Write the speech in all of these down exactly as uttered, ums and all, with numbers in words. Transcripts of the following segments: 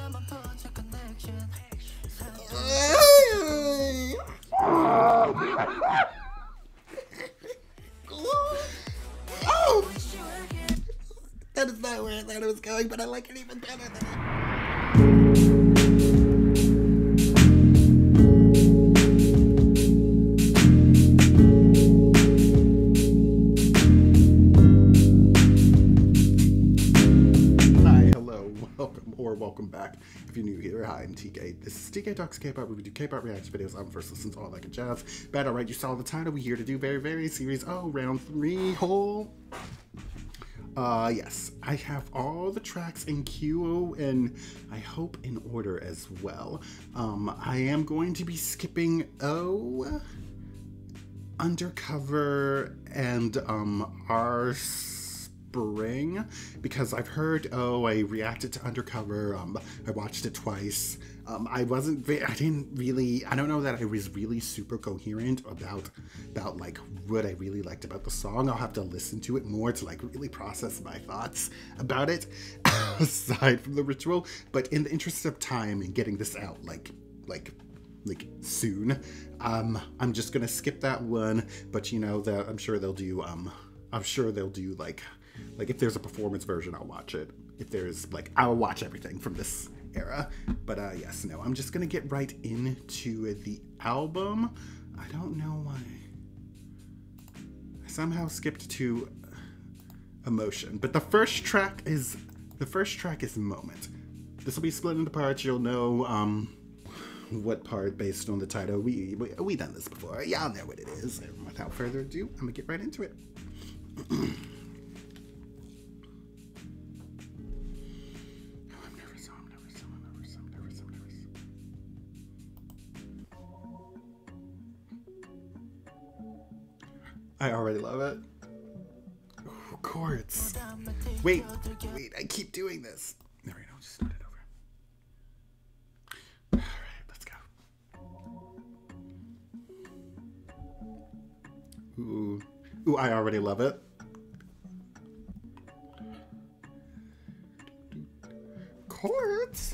Oh! That is not where I thought it was going, but I like it even better than it. Welcome back. If you're new here, hi, I'm T K. This is T K Talks K-Pop, where we do K-pop reaction videos on first listens, all that good jazz. Bad, alright, you saw the title. We're here to do very, very series. Oh, round three, whole. Uh, yes, I have all the tracks in queue, and I hope in order as well. Um, I am going to be skipping O, Undercover, and um, R. Spring, because I've heard, oh, I reacted to Undercover, um, I watched it twice. Um, I wasn't, I didn't really, I don't know that I was really super coherent about, about like what I really liked about the song. I'll have to listen to it more to like really process my thoughts about it, aside from the ritual. But in the interest of time and getting this out like, like, like soon, um, I'm just gonna skip that one. But you know that I'm sure they'll do, um, I'm sure they'll do like, Like, if there's a performance version, I'll watch it. If there's, like, I'll watch everything from this era. But, uh, yes, no, I'm just gonna get right into the album. I don't know why. I somehow skipped to Emotion. But the first track is, the first track is Moment. This will be split into parts. You'll know, um, what part based on the title. We, we, we done this before. Y'all know what it is. And without further ado, I'm gonna get right into it. I already love it. Ooh, chords. Wait, wait, I keep doing this. There we go, just start it over. Alright, let's go. Ooh. Ooh, I already love it. Chords.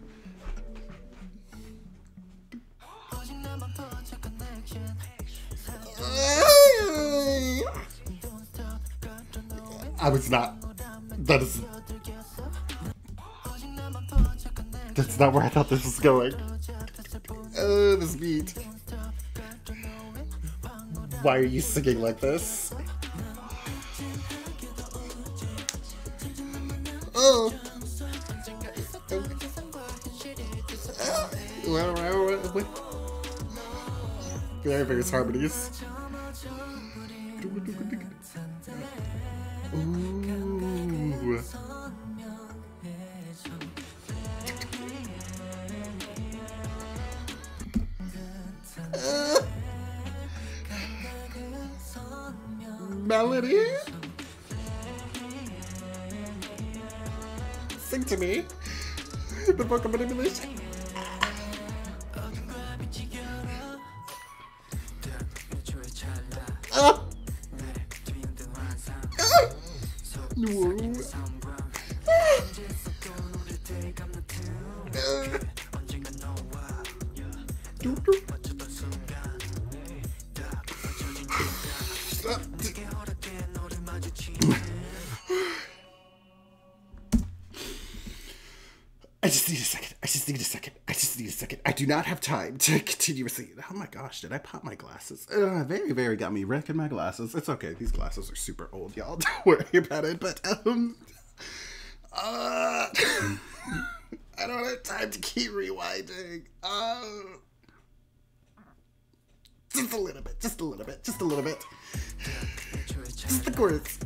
I was not. That is. That's not where I thought this was going. Oh, this beat. Why are you singing like this? Oh. Well, well, well, well. Very, various harmonies. Ooh. Uh. Melody? Sing to me. The vocal manipulation. Ah. Whoa. I just need a second. I just need a second. I just need a second. I do not have time to continuously. Oh my gosh, did I pop my glasses? Uh, very, very got me wrecking my glasses. It's okay. These glasses are super old, y'all. Don't worry about it. But, um, uh, I don't have time to keep rewinding. Uh, just a little bit. Just a little bit. Just a little bit. Just the chorus.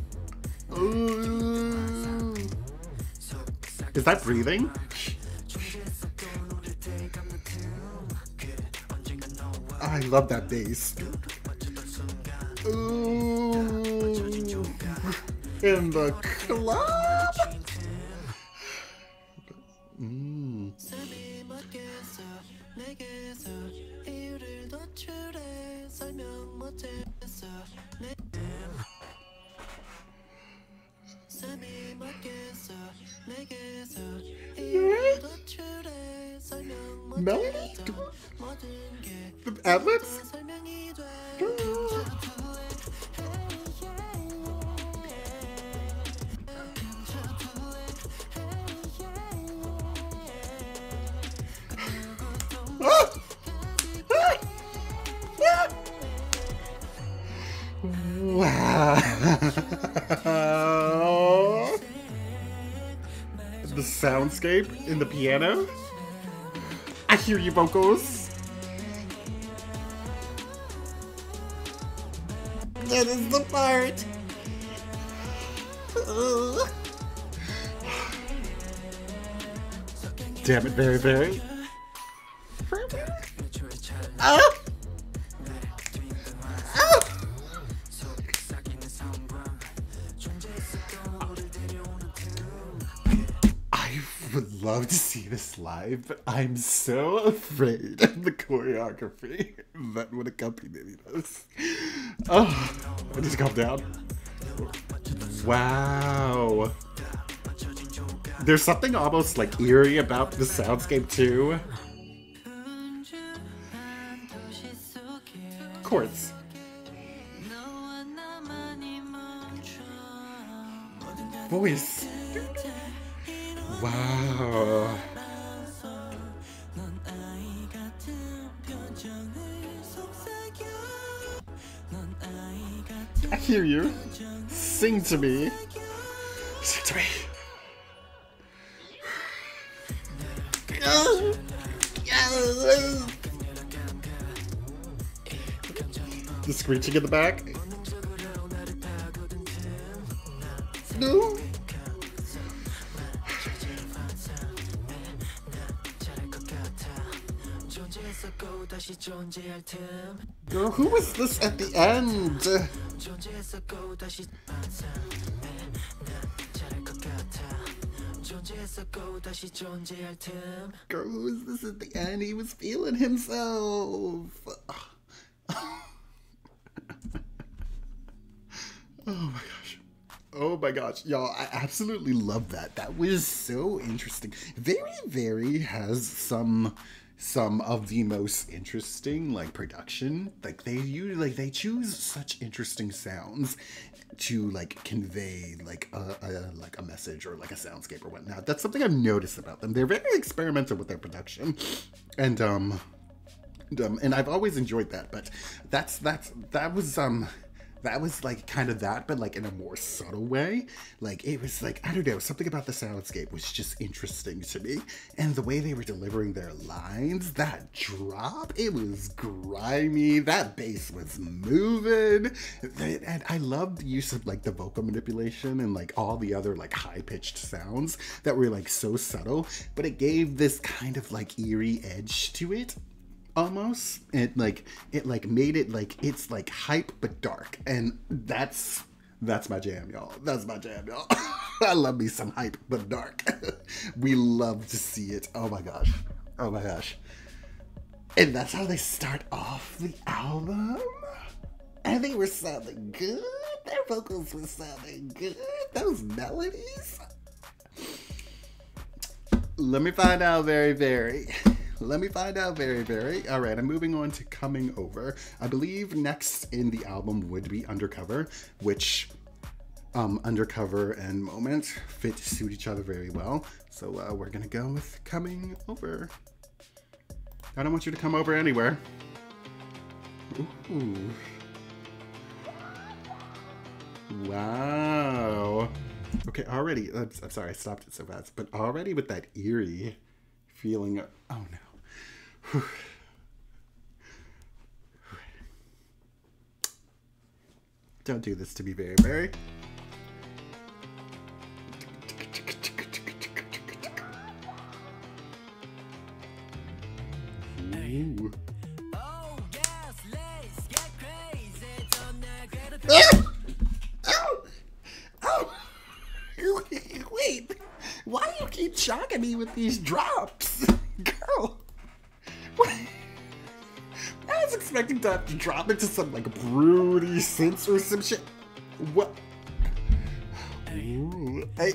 Ooh. Is that breathing? I love that bass. Ooh. In the club. Mm. melody? The ad-libs? Wow. The soundscape in the piano. I hear you, vocals. That is the part. Uh. Damn it, very, very. Oh! Oh! I would love to see this live, but I'm so afraid of the choreography that would accompany this. Oh, I need to calm down. Wow. There's something almost like eerie about the soundscape too. Chords. Voice. Wow. I hear you. Sing to me. Sing to me. The screeching in the back. No. Girl, who was this at the end? Girl, who was this at the end? He was feeling himself. Oh my gosh. Oh my gosh. Y'all, I absolutely love that. That was so interesting. Very, very has some some of the most interesting like production. Like they use like they choose such interesting sounds to like convey like a, a like a message or like a soundscape or whatnot. That's something I've noticed about them. They're very experimental with their production. And um and, um, and I've always enjoyed that, but that's that's that was um that was like kind of that, but like in a more subtle way. Like it was like, I don't know, something about the soundscape was just interesting to me. And the way they were delivering their lines, that drop, it was grimy, that bass was moving. And I loved the use of like the vocal manipulation and like all the other like high-pitched sounds that were like so subtle, but it gave this kind of like eerie edge to it. Almost it like it like made it like it's like hype but dark, and that's that's my jam, y'all. That's my jam, y'all. I love me some hype but dark. We love to see it. Oh my gosh. Oh my gosh. And that's how they start off the album. And they were sounding good. Their vocals were sounding good. Those melodies. Let me find out very, very. Let me find out very, very. All right, I'm moving on to Coming Over. I believe next in the album would be Undercover, which um, Undercover and Moment fit suit each other very well. So uh, we're gonna go with Coming Over. I don't want you to come over anywhere. Ooh. Wow. Okay, already, I'm, I'm sorry, I stopped it so fast, but already with that eerie feeling of, oh no. Whew. Don't do this to me, very, very. Ooh. Oh, yes, let's get crazy tonight. Oh! Oh! Wait, why do you keep shocking me with these drops? Girl! What? I was expecting to have to drop into some like broody synths or some shit. What? Ooh, hey.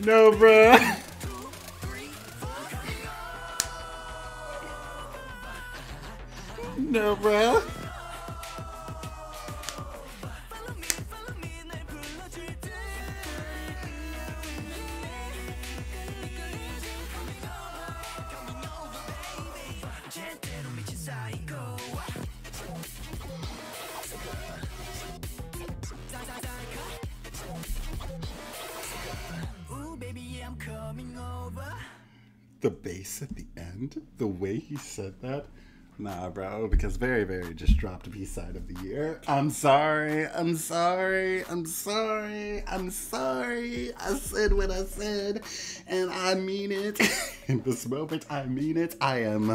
No, bruh. No, bruh. The bass at the end, the way he said that, nah, bro, because Very Very just dropped B-side of the year. I'm sorry, I'm sorry, I'm sorry, I'm sorry. I said what I said, and I mean it. In this moment, I mean it. I am,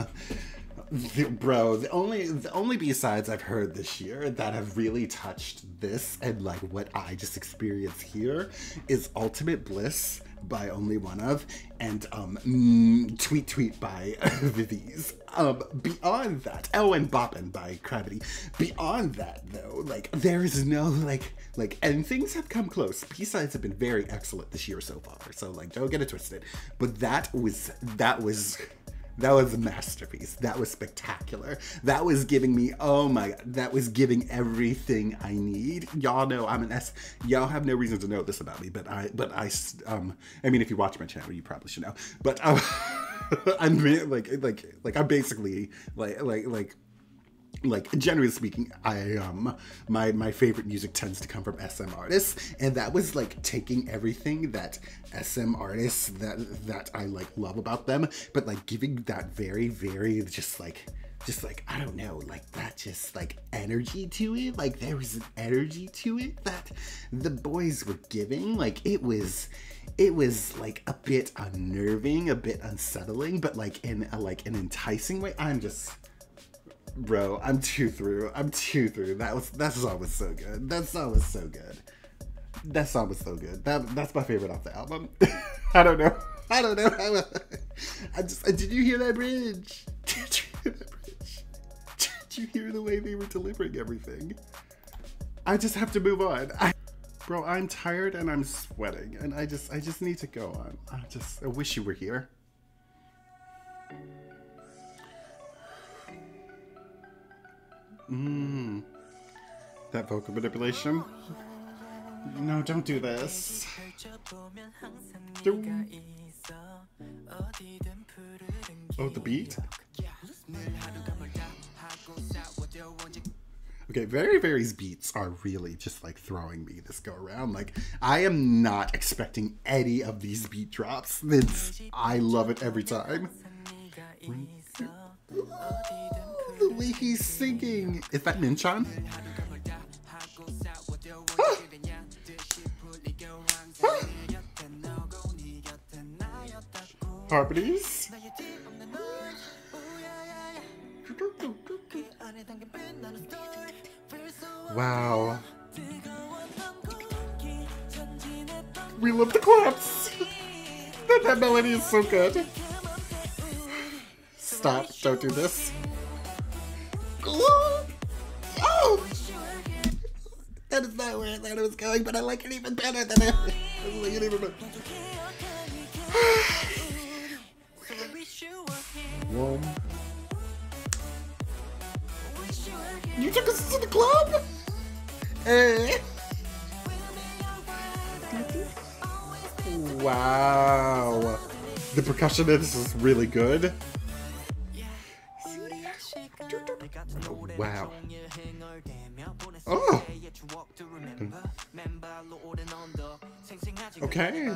bro. The only the only B-sides I've heard this year that have really touched this and like what I just experienced here is Ultimate Bliss by Only One Of, and um, mm, Tweet Tweet by Vivi's. Um, beyond that, oh, and Boppin' by Gravity. Beyond that, though, like, there is no, like, like, and things have come close. B-sides have been very excellent this year so far, so, like, don't get it twisted. But that was, that was... That was a masterpiece. That was spectacular. That was giving me, oh my God, that was giving everything I need. Y'all know I'm an S, y'all have no reason to know this about me, but I, but I, um, I mean, if you watch my channel, you probably should know, but um, I'm like, like, like, I'm basically like, like, like, like generally speaking, I um my my favorite music tends to come from S M artists, and that was like taking everything that S M artists that that I like love about them, but like giving that very very just like just like I don't know, like that just like energy to it. Like there was an energy to it that the boys were giving. Like it was it was like a bit unnerving, a bit unsettling, but like in a, like an enticing way. I'm just Bro, I'm too through. I'm too through. That was that song was so good. That song was so good. That song was so good. That that's my favorite off the album. I don't know. I don't know. I just did you hear that bridge? Did you hear that bridge? Did you hear the way they were delivering everything? I just have to move on. I, bro, I'm tired and I'm sweating, and I just I just need to go on. I just I wish you were here. Mmm. That vocal manipulation. No, don't do this. Do oh, the beat? Okay, Very Very's beats are really just like throwing me this go around. Like, I am not expecting any of these beat drops. It's, I love it every time. The way he's singing. Is that Minchan? Ah. Ah. Harmonies? Wow. We love the claps. that, that melody is so good. Stop. Don't do this. Oh! That is not where I thought it was going, but I like it even better than it. I like it even better. Whoa. You took us to the club? Hey. Wow. The percussion in this is really good. Wow. Oh. Okay.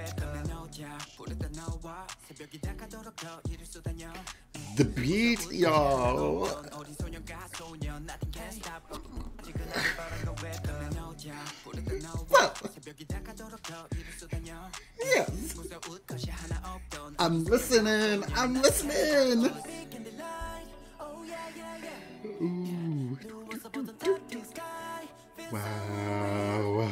The beat, yo. Well, yes. I'm listening. I'm listening. Ooh. Wow.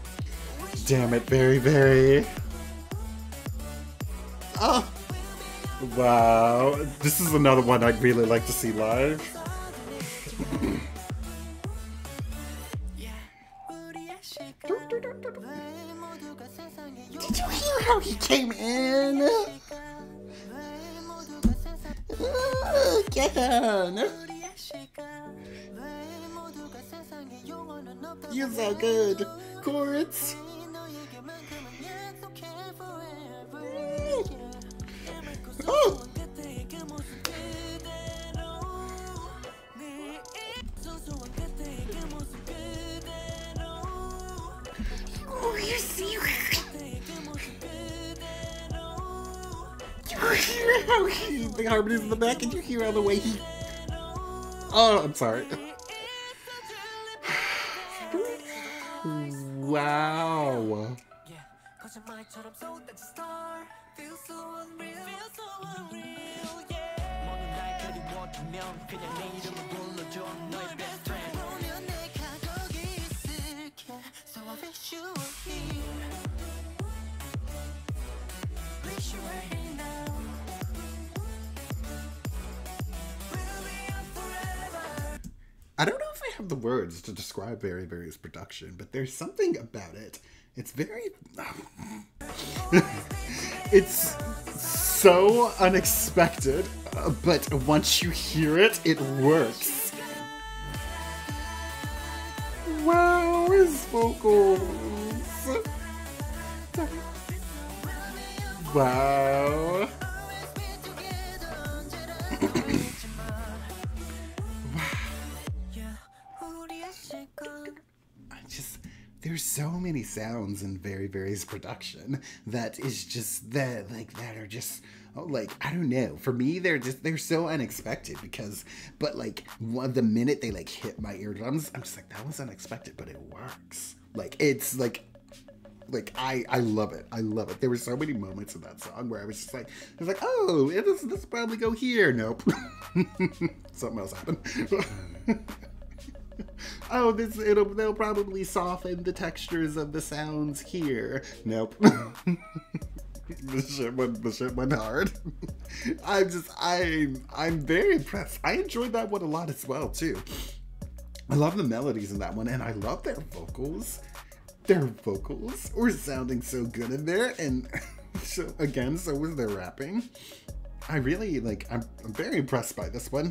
Damn it, Very Very. Oh. Wow, this is another one I'd really like to see live. Did you hear how he came in? Again. You're so good, Chords. Oh. Oh, you see, you hear how he, the harmonies in the back, and you hear how the way he. Oh, I'm sorry. Wow. I don't know if I have the words to describe Very Very's production, but there's something about it. It's very... it's so unexpected, uh, but once you hear it, it works. Wow, his vocals. Wow. I just, there's so many sounds in Very Very's production that is just that, like, that are just, oh, like, I don't know. For me, they're just, they're so unexpected because, but like, one, the minute they like hit my eardrums, I'm just like, that was unexpected, but it works. Like, it's like, like, I, I love it. I love it. There were so many moments in that song where I was just like, I was like, oh, it is, this will probably go here. Nope. Something else happened. Oh, this, it'll, they'll probably soften the textures of the sounds here. Nope. The shit went, the shit went hard. I'm just, I, I'm very impressed. I enjoyed that one a lot as well, too. I love the melodies in that one, and I love their vocals. Their vocals were sounding so good in there, and so, again, so was their rapping. I really, like, I'm, I'm very impressed by this one.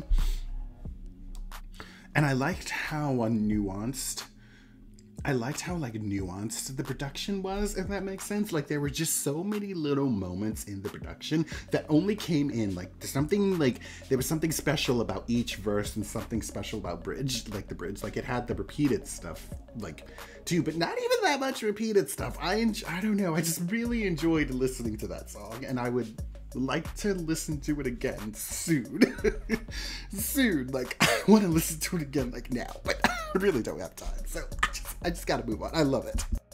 And I liked how nuanced, I liked how, like, nuanced the production was, if that makes sense. Like, there were just so many little moments in the production that only came in, like, something, like, there was something special about each verse and something special about bridge, like, the bridge. Like, it had the repeated stuff, like, too, but not even that much repeated stuff. I, enjoy, I don't know, I just really enjoyed listening to that song, and I would like to listen to it again soon. Soon. Like, I want to listen to it again, like, now, but I really don't have time, so I just, I just gotta move on. I love it.